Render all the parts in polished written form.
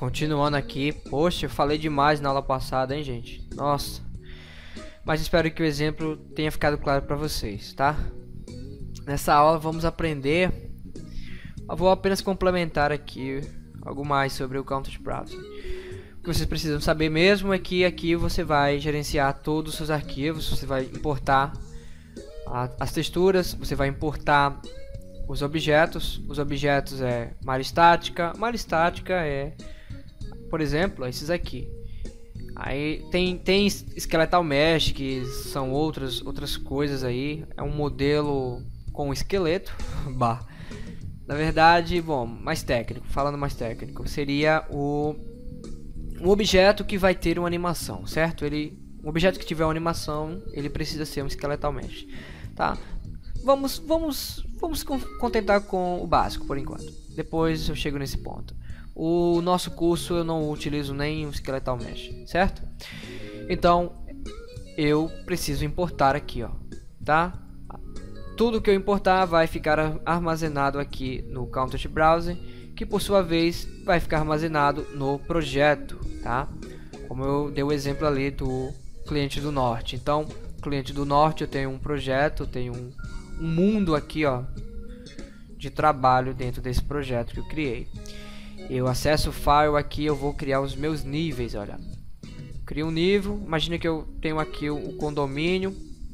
Continuando aqui, poxa, eu falei demais na aula passada, hein, gente? Nossa. Mas espero que o exemplo tenha ficado claro para vocês, tá? Nessa aula vamos aprender. Eu vou apenas complementar aqui algo mais sobre o Content Browser. O que vocês precisam saber mesmo é que aqui você vai gerenciar todos os seus arquivos, você vai importar as texturas, você vai importar os objetos. Os objetos é malha estática. Malha estática é, por exemplo, esses aqui. Aí tem Skeletal Mesh, que são outras coisas aí. É um modelo com esqueleto. Bah. Na verdade, bom, mais técnico, falando mais técnico, seria um objeto que vai ter uma animação, certo? Um objeto que tiver uma animação, ele precisa ser um Skeletal Mesh, tá? Vamos contentar com o básico por enquanto. Depois eu chego nesse ponto. O nosso curso eu não utilizo nem o Skeletal Mesh, certo? Então eu preciso importar aqui, ó, tá? Tudo que eu importar vai ficar armazenado aqui no Content Browser, que por sua vez vai ficar armazenado no projeto, tá? Como eu dei o exemplo ali do cliente do norte. Então, cliente do norte, eu tenho um projeto, eu tenho um mundo aqui, ó, de trabalho dentro desse projeto que eu criei. Eu acesso o file aqui, eu vou criar os meus níveis, olha. Crio um nível, imagina que eu tenho aqui o condomínio.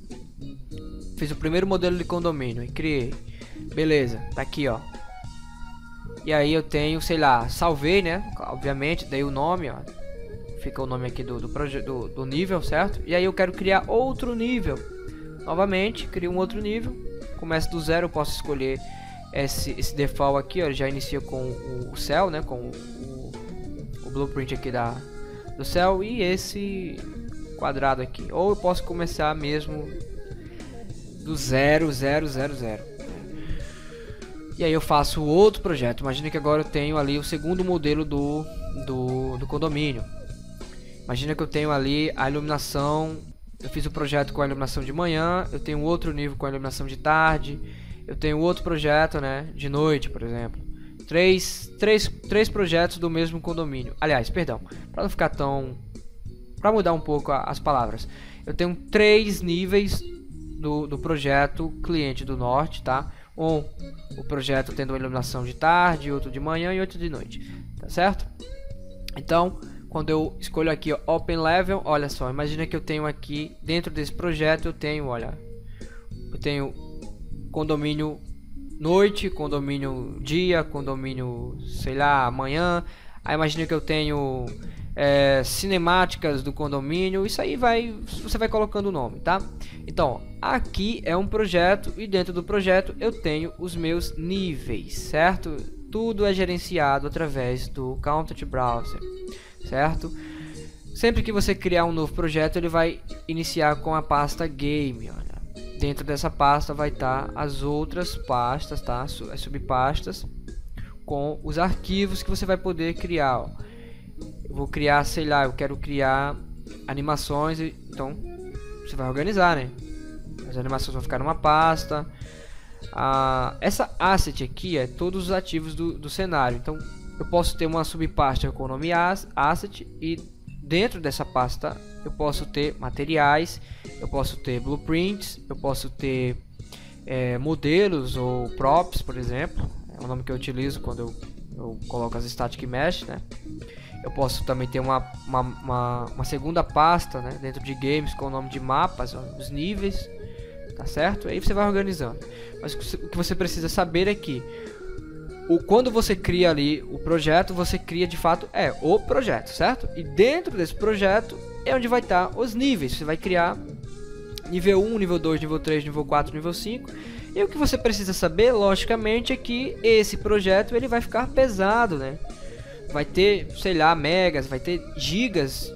Fiz o primeiro modelo de condomínio e criei. Beleza, tá aqui, ó. E aí eu tenho, sei lá, salvei, né? Obviamente, dei o nome, ó. Fica o nome aqui do nível, certo? E aí eu quero criar outro nível. Novamente, crio um outro nível. Começo do zero, eu posso escolher esse default aqui, ó. Ele já inicia com o céu, né? Com o blueprint aqui do céu. E esse quadrado aqui. Ou eu posso começar mesmo do 0, 0, 0, 0. E aí eu faço outro projeto. Imagina que agora eu tenho ali o segundo modelo do condomínio. Imagina que eu tenho ali a iluminação. Eu fiz o projeto com a iluminação de manhã. Eu tenho outro nível com a iluminação de tarde. Eu tenho outro projeto, né, de noite, por exemplo. Três projetos do mesmo condomínio. Aliás, perdão, para não ficar tão... para mudar um pouco as palavras. Eu tenho 3 níveis do projeto cliente do norte, tá? O projeto tendo uma iluminação de tarde, outro de manhã e outro de noite, tá certo? Então, quando eu escolho aqui, ó, Open Level, olha só, imagina que eu tenho aqui, dentro desse projeto, eu tenho condomínio noite, condomínio dia, condomínio, sei lá, manhã. Aí imagina que eu tenho cinemáticas do condomínio. Isso aí você vai colocando o nome, tá? Então, aqui é um projeto e dentro do projeto eu tenho os meus níveis, certo? Tudo é gerenciado através do Content Browser, certo? Sempre que você criar um novo projeto, ele vai iniciar com a pasta Game, olha. Dentro dessa pasta vai estar as outras pastas, tá? As subpastas com os arquivos que você vai poder criar, ó. Eu vou criar, sei lá, eu quero criar animações, então você vai organizar, né? As animações vão ficar numa pasta. Essa asset aqui é todos os ativos do cenário. Então eu posso ter uma subpasta com o nome asset e dentro dessa pasta eu posso ter materiais, eu posso ter blueprints, eu posso ter modelos ou props, por exemplo. É o nome que eu utilizo quando eu coloco as static mesh, né? Eu posso também ter uma segunda pasta, né, dentro de games com o nome de mapas, ó, os níveis, tá certo? Aí você vai organizando. Mas o que você precisa saber é que quando você cria ali o projeto, você cria de fato o projeto, certo? E dentro desse projeto é onde vai estar os níveis. Você vai criar nível 1, nível 2, nível 3, nível 4, nível 5. E o que você precisa saber, logicamente, é que esse projeto ele vai ficar pesado, né? Vai ter, sei lá, megas, vai ter gigas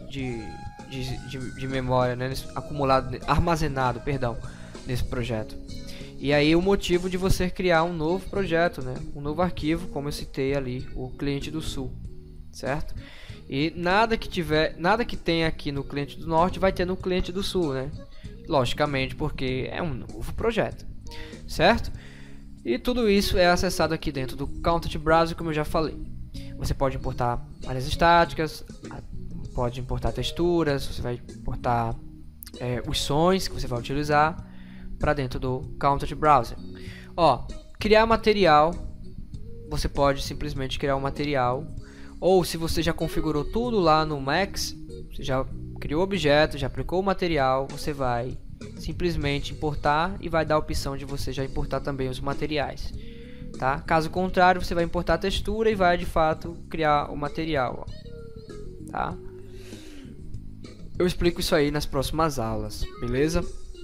de memória, né, armazenado, perdão, nesse projeto. E aí o motivo de você criar um novo projeto, né, um novo arquivo, como eu citei ali, o cliente do sul, certo? E nada que tenha aqui no cliente do norte vai ter no cliente do sul, né? Logicamente, porque é um novo projeto, certo? E tudo isso é acessado aqui dentro do Content Browser, como eu já falei. Você pode importar áreas estáticas, pode importar texturas, você vai importar os sons que você vai utilizar para dentro do Content Browser. Ó, criar material, você pode simplesmente criar um material, ou se você já configurou tudo lá no Max, você já criou o objeto, já aplicou o material, você vai simplesmente importar e vai dar a opção de você já importar também os materiais, tá? Caso contrário, você vai importar a textura e vai de fato criar o material, ó, tá? Eu explico isso aí nas próximas aulas, beleza?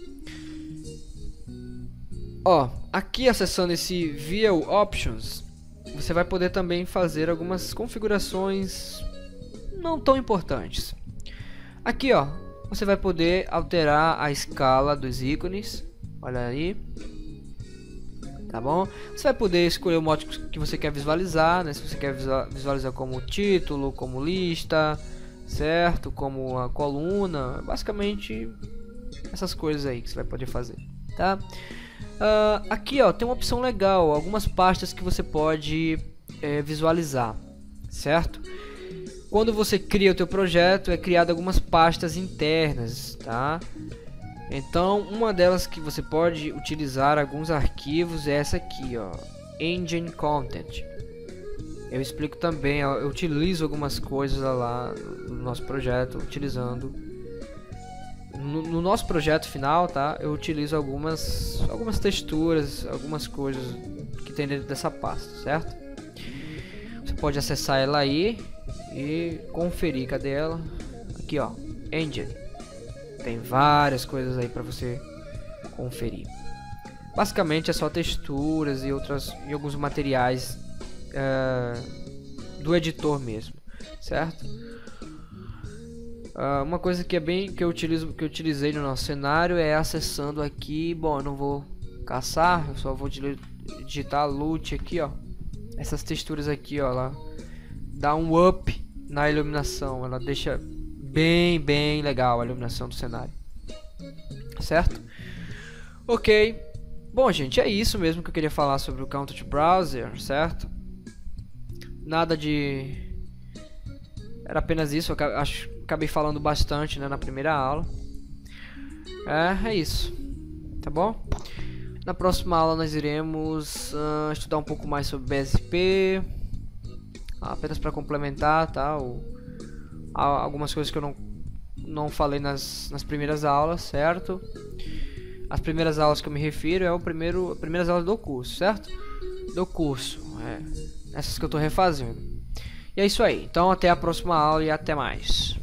Ó, aqui acessando esse View Options, você vai poder também fazer algumas configurações não tão importantes. Aqui, ó, você vai poder alterar a escala dos ícones, olha aí, tá bom? Você vai poder escolher o modo que você quer visualizar, né? Se você quer visualizar como título, como lista, certo? Como a coluna, basicamente essas coisas aí que você vai poder fazer, tá? Aqui, ó, tem uma opção legal, algumas pastas que você pode visualizar, certo? Quando você cria o teu projeto, é criado algumas pastas internas, tá? Então, uma delas que você pode utilizar alguns arquivos é essa aqui, ó, Engine Content. Eu explico também, ó, eu utilizo algumas coisas lá no nosso projeto, utilizando no nosso projeto final, tá? Eu utilizo algumas texturas, algumas coisas que tem dentro dessa pasta, certo? Você pode acessar ela aí e conferir. Cadê ela? Aqui, ó, Engine. Tem várias coisas aí para você conferir. Basicamente é só texturas e alguns materiais do editor mesmo, certo? Uma coisa que eu utilizei no nosso cenário é acessando aqui. Bom, eu não vou caçar, eu só vou digitar loot aqui, ó. Essas texturas aqui, ó, ela dá um up na iluminação, ela deixa bem legal a iluminação do cenário, certo? Ok, bom, gente, é isso mesmo que eu queria falar sobre o Content Browser, certo? Nada de... Era apenas isso, acabei falando bastante, né, na primeira aula. É isso, tá bom? Na próxima aula nós iremos estudar um pouco mais sobre BSP, apenas para complementar, tá? Algumas coisas que eu não falei nas primeiras aulas, certo? As primeiras aulas que eu me refiro as primeiras aulas do curso, certo? Do curso, essas que eu estou refazendo. E é isso aí, então até a próxima aula e até mais.